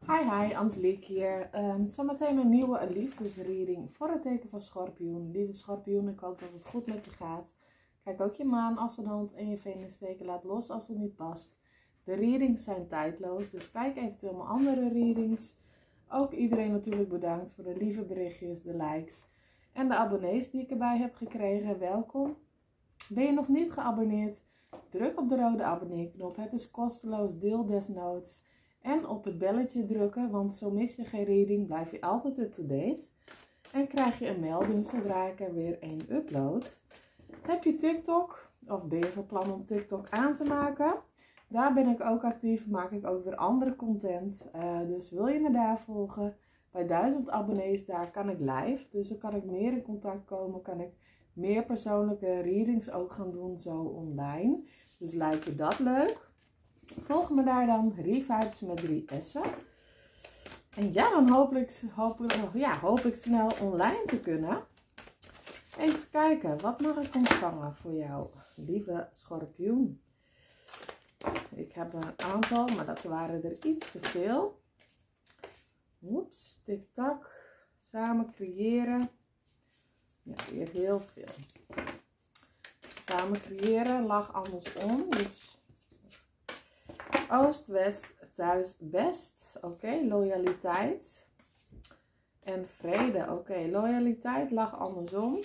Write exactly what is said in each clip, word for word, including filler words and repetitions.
Hi, hi, Angelique hier. Um, zometeen een nieuwe liefdesreading voor het teken van Schorpioen. Lieve Schorpioen, ik hoop dat het goed met je gaat. Kijk ook je maan, ascendant en je Venusteken. Laat los als het niet past. De readings zijn tijdloos, dus kijk eventueel mijn andere readings. Ook iedereen natuurlijk bedankt voor de lieve berichtjes, de likes en de abonnees die ik erbij heb gekregen. Welkom. Ben je nog niet geabonneerd? Druk op de rode abonneerknop. Het is kosteloos, deel desnoods. En op het belletje drukken, want zo mis je geen reading, blijf je altijd up-to-date. En krijg je een melding zodra ik er weer een upload. Heb je TikTok? Of ben je van plan om TikTok aan te maken? Daar ben ik ook actief, maak ik ook weer andere content. Uh, dus wil je me daar volgen? Bij duizend abonnees daar kan ik live. Dus dan kan ik meer in contact komen, kan ik meer persoonlijke readings ook gaan doen zo online. Dus lijkt je dat leuk? Volg me daar dan, Revibes met drie S'en. En ja, dan hoop ik, hoop, ja, hoop ik snel online te kunnen. Eens kijken, wat mag ik ontvangen voor jou, lieve Schorpioen? Ik heb een aantal, maar dat waren er iets te veel. Oeps, tik-tak. Samen creëren. Ja, weer heel veel. Samen creëren lag andersom, dus... Oost, west, thuis, best. Oké, okay, loyaliteit. En vrede. Oké, okay, loyaliteit lag andersom.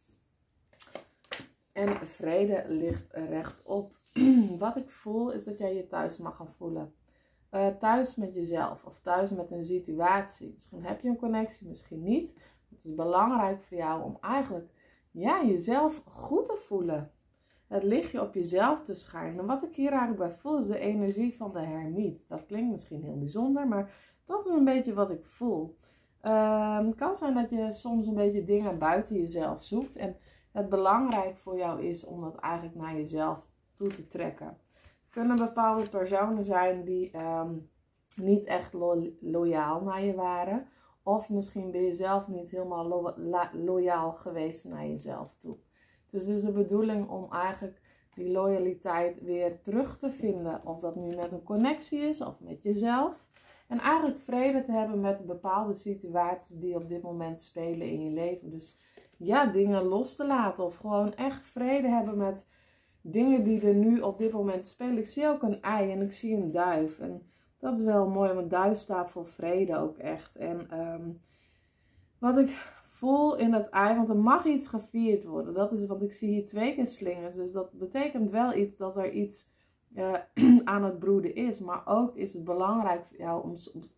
En vrede ligt rechtop. Wat ik voel is dat jij je thuis mag gaan voelen. Uh, thuis met jezelf of thuis met een situatie. Misschien heb je een connectie, misschien niet. Het is belangrijk voor jou om eigenlijk ja, jezelf goed te voelen. Het lichtje op jezelf te schijnen. En wat ik hier eigenlijk bij voel is de energie van de hermiet. Dat klinkt misschien heel bijzonder, maar dat is een beetje wat ik voel. Uh, het kan zijn dat je soms een beetje dingen buiten jezelf zoekt. En het belangrijk voor jou is om dat eigenlijk naar jezelf toe te trekken. Er kunnen bepaalde personen zijn die um, niet echt lo loyaal naar je waren. Of misschien ben je zelf niet helemaal lo loyaal geweest naar jezelf toe. Dus het is de bedoeling om eigenlijk die loyaliteit weer terug te vinden. Of dat nu met een connectie is of met jezelf. En eigenlijk vrede te hebben met bepaalde situaties die op dit moment spelen in je leven. Dus ja, dingen los te laten. Of gewoon echt vrede hebben met dingen die er nu op dit moment spelen. Ik zie ook een ei en ik zie een duif. En dat is wel mooi, want duif staat voor vrede ook echt. En um, wat ik... voel in dat ei, want er mag iets gevierd worden. Dat is, want ik zie hier twee keer slingers. Dus dat betekent wel iets dat er iets uh, aan het broeden is. Maar ook is het belangrijk voor jou om soms,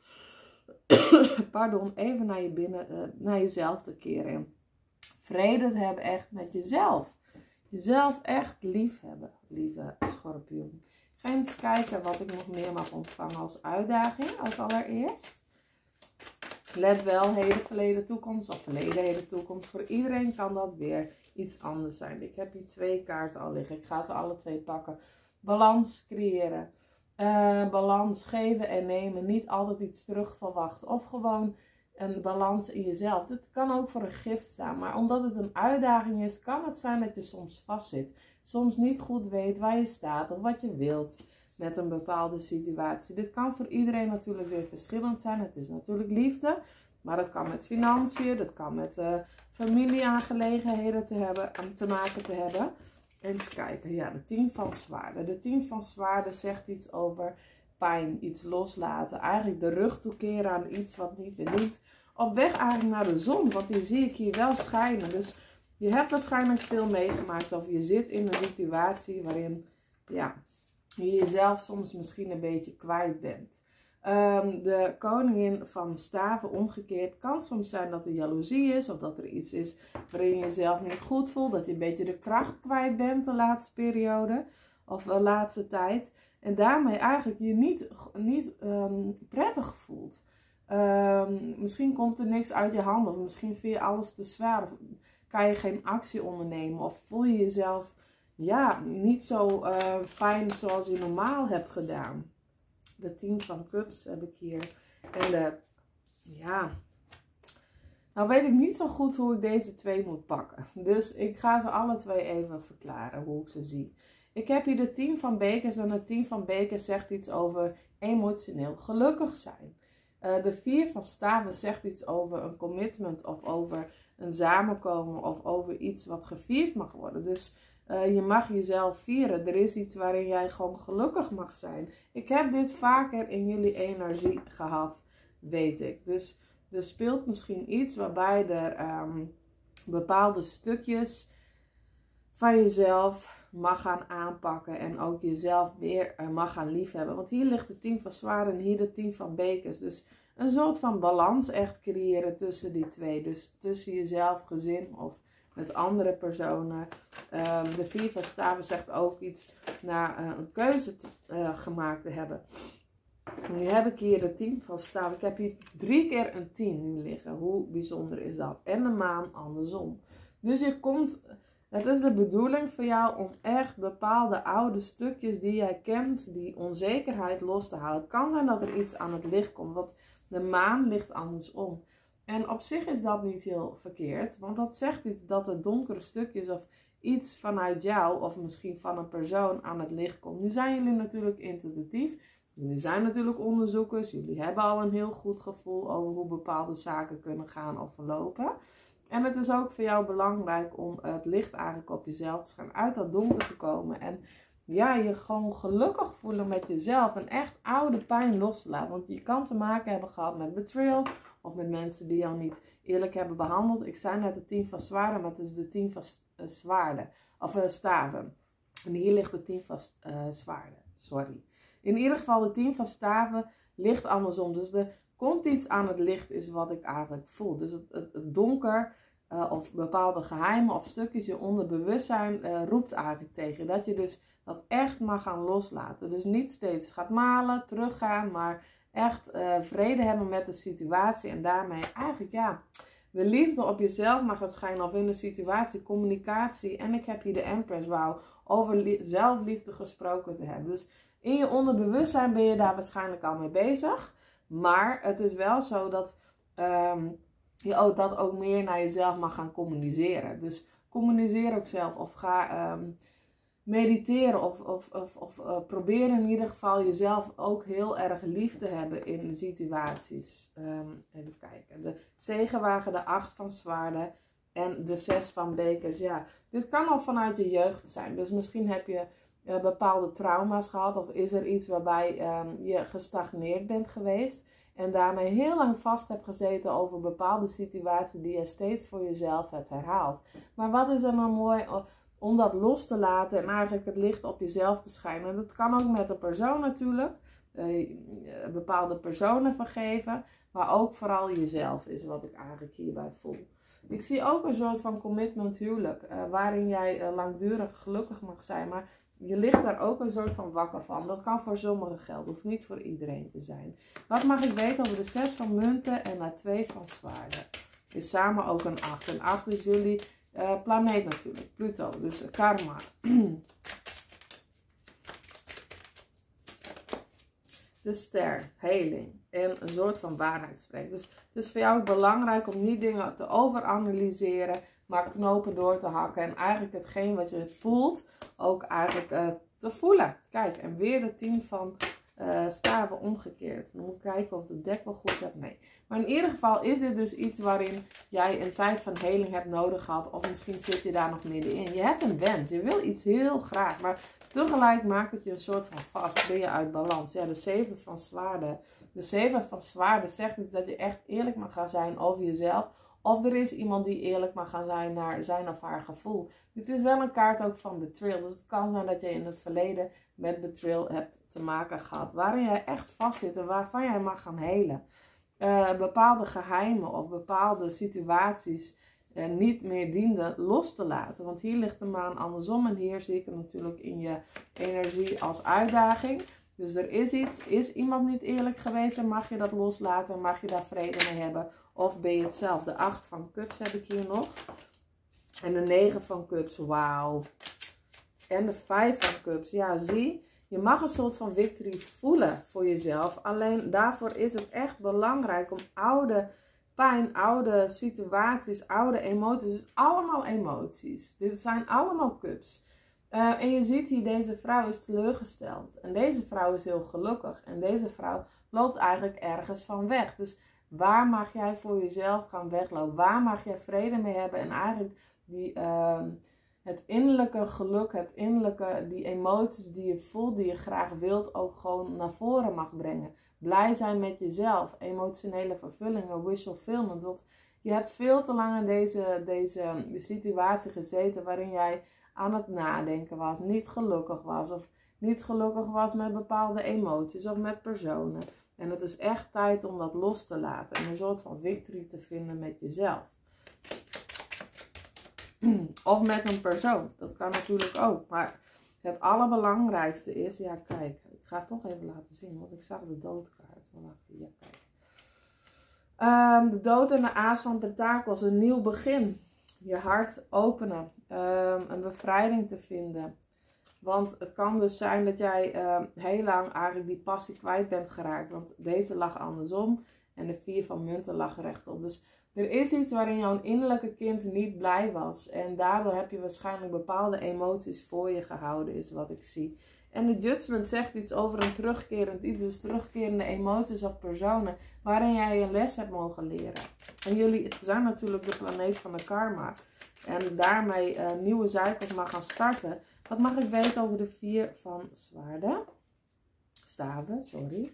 pardon, even naar, je binnen, uh, naar jezelf te keren. En vrede te hebben echt met jezelf. Jezelf echt lief hebben, lieve Schorpioen. Ik ga eens kijken wat ik nog meer mag ontvangen als uitdaging, als allereerst. Let wel, heden, verleden, toekomst of verleden, heden, toekomst. Voor iedereen kan dat weer iets anders zijn. Ik heb hier twee kaarten al liggen. Ik ga ze alle twee pakken. Balans creëren. Uh, balans geven en nemen. Niet altijd iets terug verwachten. Of gewoon een balans in jezelf. Dit kan ook voor een gift staan. Maar omdat het een uitdaging is, kan het zijn dat je soms vastzit. Soms niet goed weet waar je staat of wat je wilt met een bepaalde situatie. Dit kan voor iedereen natuurlijk weer verschillend zijn. Het is natuurlijk liefde, maar dat kan met financiën, dat kan met uh, familieaangelegenheden te, hebben, te maken te hebben. Eens kijken, ja, de tien van zwaarden. De tien van zwaarden zegt iets over pijn, iets loslaten. Eigenlijk de rug toekeren aan iets wat niet meer doet. Op weg eigenlijk naar de zon, want die zie ik hier wel schijnen. Dus je hebt waarschijnlijk veel meegemaakt of je zit in een situatie waarin, ja, je jezelf soms misschien een beetje kwijt bent. Um, de koningin van staven omgekeerd kan soms zijn dat er jaloezie is. Of dat er iets is waarin je jezelf niet goed voelt. Dat je een beetje de kracht kwijt bent de laatste periode. Of de laatste tijd. En daarmee eigenlijk je niet, niet um, prettig voelt. Um, misschien komt er niks uit je handen. Of misschien vind je alles te zwaar. Of kan je geen actie ondernemen. Of voel je jezelf... ja, niet zo uh, fijn zoals je normaal hebt gedaan. De tien van cups heb ik hier. En de, ja, nou weet ik niet zo goed hoe ik deze twee moet pakken. Dus ik ga ze alle twee even verklaren hoe ik ze zie. Ik heb hier de tien van bekers en de tien van bekers zegt iets over emotioneel gelukkig zijn. Uh, de vier van staven zegt iets over een commitment of over een samenkomen of over iets wat gevierd mag worden. Dus uh, je mag jezelf vieren. Er is iets waarin jij gewoon gelukkig mag zijn. Ik heb dit vaker in jullie energie gehad, weet ik. Dus er speelt misschien iets waarbij er um, bepaalde stukjes van jezelf mag gaan aanpakken. En ook jezelf meer uh, mag gaan liefhebben. Want hier ligt de tien van zwaarden en hier de tien van bekers. Dus een soort van balans echt creëren tussen die twee. Dus tussen jezelf, gezin of met andere personen. Um, de vier van staven zegt ook iets naar uh, een keuze te, uh, gemaakt te hebben. Nu heb ik hier de tien van staven. Ik heb hier drie keer een tien nu liggen. Hoe bijzonder is dat? En de maan andersom. Dus je komt... Het is de bedoeling voor jou om echt bepaalde oude stukjes die jij kent, die onzekerheid los te halen. Het kan zijn dat er iets aan het licht komt, want de maan ligt andersom. En op zich is dat niet heel verkeerd, want dat zegt iets dat er donkere stukjes of iets vanuit jou of misschien van een persoon aan het licht komt. Nu zijn jullie natuurlijk intuïtief, jullie zijn natuurlijk onderzoekers, jullie hebben al een heel goed gevoel over hoe bepaalde zaken kunnen gaan of verlopen. En het is ook voor jou belangrijk om het licht eigenlijk op jezelf te gaan, uit dat donker te komen. En ja, je gewoon gelukkig voelen met jezelf en echt oude pijn los te laten. Want je kan te maken hebben gehad met betrayal of met mensen die jou niet eerlijk hebben behandeld. Ik zei net de tien van zwaarden, maar het is de tien van zwaarden, of uh, staven. En hier ligt de tien van uh, zwaarden, sorry. In ieder geval de tien van staven ligt andersom. Dus er komt iets aan het licht is wat ik eigenlijk voel. Dus het, het, het donker... Uh, of bepaalde geheimen of stukjes je onderbewustzijn uh, roept eigenlijk tegen. Dat je dus dat echt mag gaan loslaten. Dus niet steeds gaat malen, teruggaan, maar echt uh, vrede hebben met de situatie. En daarmee eigenlijk ja, de liefde op jezelf mag gaan schijnen. Of in de situatie, communicatie. En ik heb hier de Empress, wauw, over zelfliefde gesproken te hebben. Dus in je onderbewustzijn ben je daar waarschijnlijk al mee bezig. Maar het is wel zo dat... Um, je ook dat ook meer naar jezelf mag gaan communiceren. Dus communiceer ook zelf of ga um, mediteren of, of, of, of uh, probeer in ieder geval jezelf ook heel erg lief te hebben in de situaties. Um, even kijken. De zegenwagen, de acht van zwaarden en de zes van bekers. Ja, dit kan al vanuit je jeugd zijn. Dus misschien heb je uh, bepaalde trauma's gehad of is er iets waarbij um, je gestagneerd bent geweest. En daarmee heel lang vast hebt gezeten over bepaalde situaties die je steeds voor jezelf hebt herhaald. Maar wat is er nou mooi om dat los te laten en eigenlijk het licht op jezelf te schijnen. En dat kan ook met een persoon natuurlijk. Uh, bepaalde personen vergeven. Maar ook vooral jezelf is wat ik eigenlijk hierbij voel. Ik zie ook een soort van commitment huwelijk. Uh, waarin jij uh, langdurig gelukkig mag zijn. Maar je ligt daar ook een soort van wakker van. Dat kan voor sommigen gelden. Hoeft niet voor iedereen te zijn. Wat mag ik weten over de zes van munten en de twee van zwaarden? Is samen ook een acht. En acht is jullie uh, planeet natuurlijk. Pluto. Dus karma. De ster. Heling. En een soort van waarheid spreken. Dus het is voor jou ook belangrijk om niet dingen te overanalyseren. Maar knopen door te hakken. En eigenlijk hetgeen wat je voelt. Ook eigenlijk uh, te voelen. Kijk, en weer de tien van uh, staven omgekeerd. Dan moet ik kijken of de dek wel goed hebt. Nee. Maar in ieder geval is dit dus iets waarin jij een tijd van heling hebt nodig gehad. Of misschien zit je daar nog middenin. Je hebt een wens. Je wil iets heel graag. Maar tegelijk maakt het je een soort van vast. Ben je uit balans. Ja, de zeven van zwaarden. De zeven van zwaarden zegt iets dat je echt eerlijk mag gaan zijn over jezelf. Of er is iemand die eerlijk mag gaan zijn naar zijn of haar gevoel. Dit is wel een kaart ook van betrayal. Dus het kan zijn dat je in het verleden met betrayal hebt te maken gehad. Waarin jij echt vastzit en waarvan jij mag gaan helen. Uh, bepaalde geheimen of bepaalde situaties uh, niet meer dienden los te laten. Want hier ligt de maan andersom. En hier zie ik het natuurlijk in je energie als uitdaging. Dus er is iets. Is iemand niet eerlijk geweest en mag je dat loslaten en mag je daar vrede mee hebben. Of ben je het zelf? De acht van cups heb ik hier nog. En de negen van cups. Wauw. En de vijf van cups. Ja, zie. Je mag een soort van victory voelen voor jezelf. Alleen daarvoor is het echt belangrijk om oude pijn, oude situaties, oude emoties. Het is allemaal emoties. Dit zijn allemaal cups. Uh, en je ziet hier, deze vrouw is teleurgesteld. En deze vrouw is heel gelukkig. En deze vrouw loopt eigenlijk ergens van weg. Dus waar mag jij voor jezelf gaan weglopen? Waar mag jij vrede mee hebben? En eigenlijk die, uh, het innerlijke geluk, het innerlijke, die emoties die je voelt, die je graag wilt, ook gewoon naar voren mag brengen. Blij zijn met jezelf. Emotionele vervullingen, wish fulfillment. Want je hebt veel te lang in deze, deze de situatie gezeten waarin jij aan het nadenken was, niet gelukkig was of niet gelukkig was met bepaalde emoties of met personen. En het is echt tijd om dat los te laten en een soort van victory te vinden met jezelf. Of met een persoon, dat kan natuurlijk ook. Maar het allerbelangrijkste is, ja kijk, ik ga het toch even laten zien, want ik zag de doodkaart. Ja, kijk. Um, de dood en de aas van pentakels, een nieuw begin. Je hart openen, um, een bevrijding te vinden. Want het kan dus zijn dat jij um, heel lang eigenlijk die passie kwijt bent geraakt. Want deze lag andersom en de vier van munten lag rechtop. Dus er is iets waarin jouw innerlijke kind niet blij was. En daardoor heb je waarschijnlijk bepaalde emoties voor je gehouden, is wat ik zie. En de judgment zegt iets over een terugkerend iets, dus terugkerende emoties of personen waarin jij een les hebt mogen leren. En jullie zijn natuurlijk de planeet van de karma. En daarmee uh, nieuwe cycles mag gaan starten. Wat mag ik weten over de vier van zwaarden? Staven, sorry.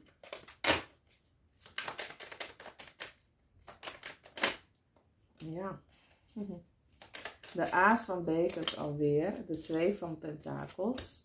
Ja. De aas van bekers alweer. De twee van pentakels.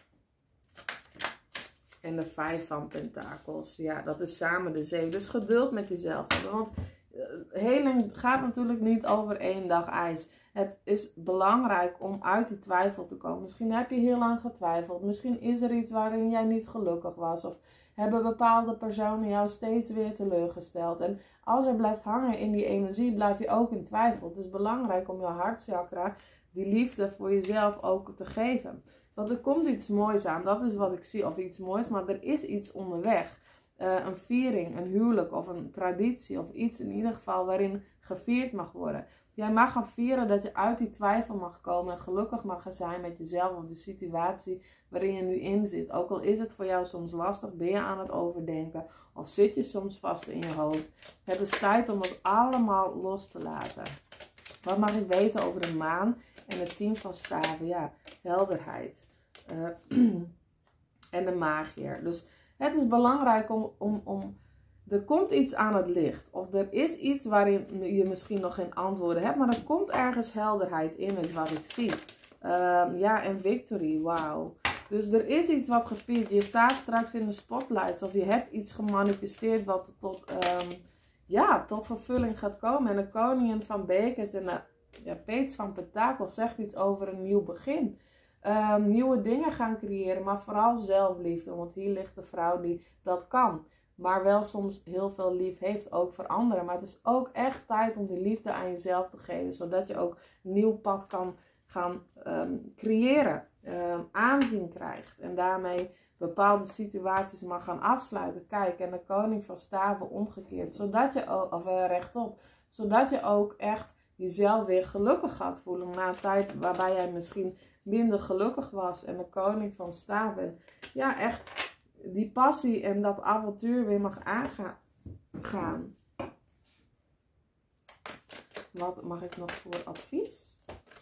En de vijf van pentakels. Ja, dat is samen de zeven. Dus geduld met jezelf hebben. Want heling gaat natuurlijk niet over één dag ijs. Het is belangrijk om uit die twijfel te komen. Misschien heb je heel lang getwijfeld. Misschien is er iets waarin jij niet gelukkig was. Of hebben bepaalde personen jou steeds weer teleurgesteld. En als je blijft hangen in die energie, blijf je ook in twijfel. Het is belangrijk om jouw hartchakra, die liefde voor jezelf ook te geven. Want er komt iets moois aan, dat is wat ik zie, of iets moois, maar er is iets onderweg. Uh, een viering, een huwelijk of een traditie of iets in ieder geval waarin gevierd mag worden. Jij mag gaan vieren dat je uit die twijfel mag komen en gelukkig mag gaan zijn met jezelf of de situatie waarin je nu in zit. Ook al is het voor jou soms lastig, ben je aan het overdenken of zit je soms vast in je hoofd. Het is tijd om het allemaal los te laten. Wat mag ik weten over de maan en het tien van staven? Ja, helderheid. Uh, en de magier. Dus het is belangrijk om, om, om... Er komt iets aan het licht. Of er is iets waarin je misschien nog geen antwoorden hebt. Maar er komt ergens helderheid in, is wat ik zie. Um, ja, en victory. Wauw. Dus er is iets wat gevierd. Je staat straks in de spotlights. Of je hebt iets gemanifesteerd wat tot, um, ja, tot vervulling gaat komen. En de koningin van bekers en de ja, peets van pentakels zegt iets over een nieuw begin. Um, nieuwe dingen gaan creëren. Maar vooral zelfliefde. Want hier ligt de vrouw die dat kan. Maar wel soms heel veel lief heeft ook voor anderen. Maar het is ook echt tijd om die liefde aan jezelf te geven. Zodat je ook een nieuw pad kan gaan um, creëren. Um, aanzien krijgt. En daarmee bepaalde situaties mag gaan afsluiten. Kijk, en de koning van staven omgekeerd. Zodat je ook, of uh, rechtop. Zodat je ook echt jezelf weer gelukkig gaat voelen. Na een tijd waarbij jij misschien minder gelukkig was. En de koning van staven. Ja, echt die passie en dat avontuur weer mag aangaan. Wat mag ik nog voor advies?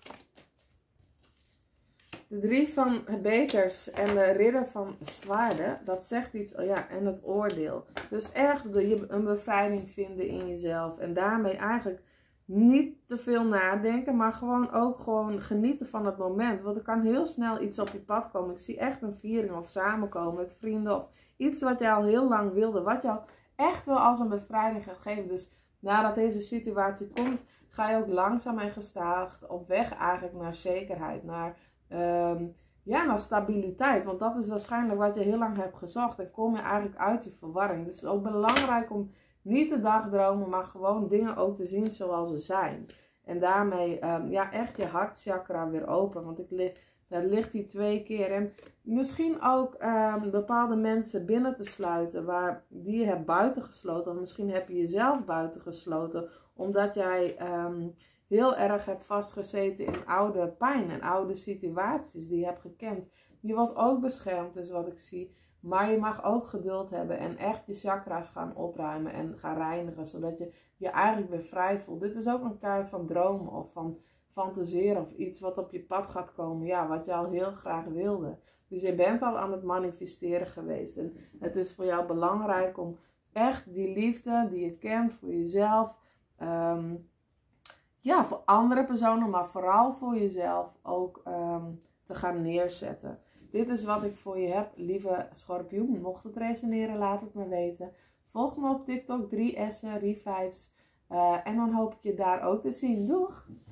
De drie van bekers en de ridder van zwaarden, dat zegt iets, oh ja, en het oordeel. Dus echt een bevrijding vinden in jezelf. En daarmee eigenlijk niet te veel nadenken, maar gewoon ook gewoon genieten van het moment. Want er kan heel snel iets op je pad komen. Ik zie echt een viering of samenkomen met vrienden of iets wat jij al heel lang wilde. Wat jou echt wel als een bevrijding gaat geven. Dus nadat deze situatie komt, ga je ook langzaam en gestaag op weg eigenlijk naar zekerheid. Naar, um, ja, naar stabiliteit. Want dat is waarschijnlijk wat je heel lang hebt gezocht. En kom je eigenlijk uit die verwarring. Dus het is ook belangrijk om niet te dagdromen, maar gewoon dingen ook te zien zoals ze zijn. En daarmee um, ja, echt je hartchakra weer open. Want ik li daar ligt die twee keer. En misschien ook um, bepaalde mensen binnen te sluiten. Waar die je hebt buitengesloten. Of misschien heb je jezelf buitengesloten. Omdat jij um, heel erg hebt vastgezeten in oude pijn en oude situaties die je hebt gekend. Je wordt ook beschermd, is wat ik zie. Maar je mag ook geduld hebben en echt je chakra's gaan opruimen en gaan reinigen. Zodat je je eigenlijk weer vrij voelt. Dit is ook een kaart van dromen of van fantaseren of iets wat op je pad gaat komen. Ja, wat je al heel graag wilde. Dus je bent al aan het manifesteren geweest. En het is voor jou belangrijk om echt die liefde die je kent voor jezelf. Um, ja, voor andere personen, maar vooral voor jezelf ook um, te gaan neerzetten. Dit is wat ik voor je heb, lieve schorpioen. Mocht het resoneren, laat het me weten. Volg me op TikTok, drie S'en, Revives. Uh, en dan hoop ik je daar ook te zien. Doeg!